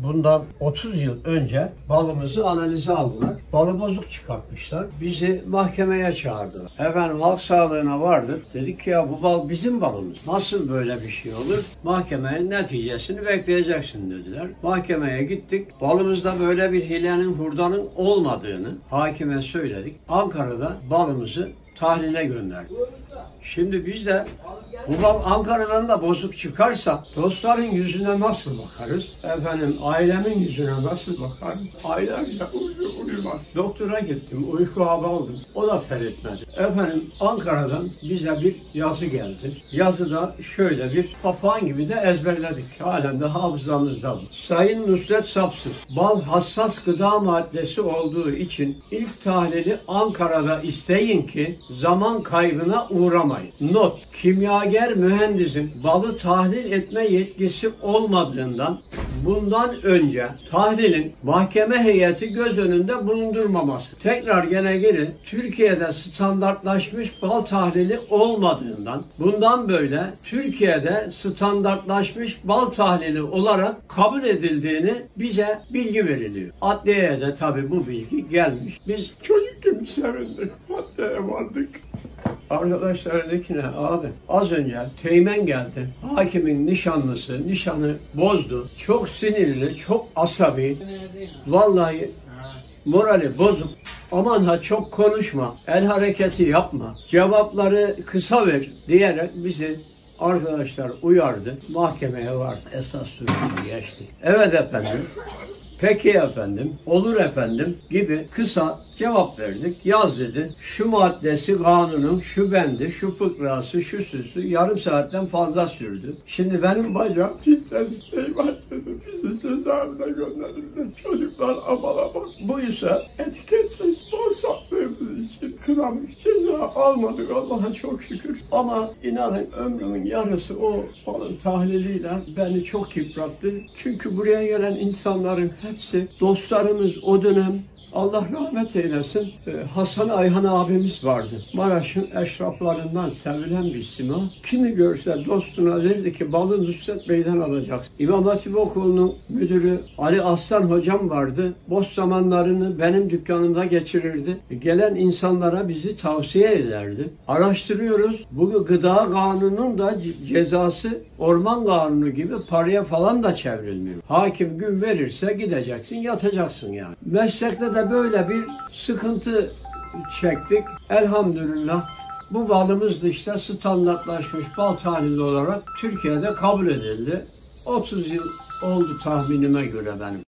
bundan 30 yıl önce balımızı analize aldılar. Balı bozuk çıkartmışlar. Bizi mahkemeye çağırdılar. Efendim halk sağlığına vardık. Dedik ki ya bu bal bizim balımız. Nasıl böyle bir şey olur? Mahkemenin neticesini bekleyeceksin dediler. Mahkemeye gittik. Balımızda böyle bir hilenin, hurdanın olmadığını hakime söyledik. Ankara'da balımızı tahlile gönderdik. Şimdi biz de bu bal Ankara'dan da bozuk çıkarsa dostların yüzüne nasıl bakarız? Efendim ailemin yüzüne nasıl bakarım? Aylarca uyumaz. Doktora gittim, uyku hapı aldım. O da feretmedi. Efendim Ankara'dan bize bir yazı geldi. Yazıda şöyle bir papağan gibi de ezberledik. Halen de hafızamızda bu. Sayın Nusret Sapsız, bal hassas gıda maddesi olduğu için ilk tahlili Ankara'da isteyin ki zaman kaybına uğramayın. Not: kimyager mühendisin balı tahlil etme yetkisi olmadığından bundan önce tahlilin mahkeme heyeti göz önünde bulundurmaması. Tekrar geri Türkiye'de standartlaşmış bal tahlili olmadığından bundan böyle Türkiye'de standartlaşmış bal tahlili olarak kabul edildiğini bize bilgi veriliyor. Adliyeye de tabii bu bilgi gelmiş. Biz çocukken sevindik. Adliyeye vardık. Arkadaşlar dedi ki ne abi? Az önce teğmen geldi. Hakimin nişanlısı nişanı bozdu. Çok sinirli, çok asabi. Vallahi morali bozuk. Aman ha çok konuşma, el hareketi yapma, cevapları kısa ver diyerek bizi arkadaşlar uyardı. Mahkemeye vardı. Esas süreci geçti. Evet efendim. Peki efendim, olur efendim gibi kısa cevap verdik. Yaz dedi. Şu maddesi kanunun, şu bendi, şu fıkrası, şu süsü yarım saatten fazla sürdü. Şimdi benim bacağım kilitlendi. Eyvah dedim. Bizi cezaevine gönderildi. Çocuklar aman aman. Buysa etiketsiz bal sattığımız için kınamış. Ceza almadık Allah'a çok şükür. Ama inanın ömrümün yarısı o balın tahliliyle beni çok yıprattı. Çünkü buraya gelen insanların hepsi dostlarımız o dönem. Allah rahmet eylesin. Hasan Ayhan abimiz vardı. Maraş'ın eşraflarından sevilen bir sima. Kimi görse dostuna derdi ki balı Nusret Bey'den alacaksın. İmam Hatip Okulu'nun müdürü Ali Aslan hocam vardı. Boş zamanlarını benim dükkanımda geçirirdi. Gelen insanlara bizi tavsiye ederdi. Araştırıyoruz. Bu gıda kanununun da cezası orman kanunu gibi paraya falan da çevrilmiyor. Hakim gün verirse gideceksin, yatacaksın yani. Meslekte de böyle bir sıkıntı çektik. Elhamdülillah bu balımız da işte standartlaşmış bal tahlili olarak Türkiye'de kabul edildi. 30 yıl oldu tahminime göre benim.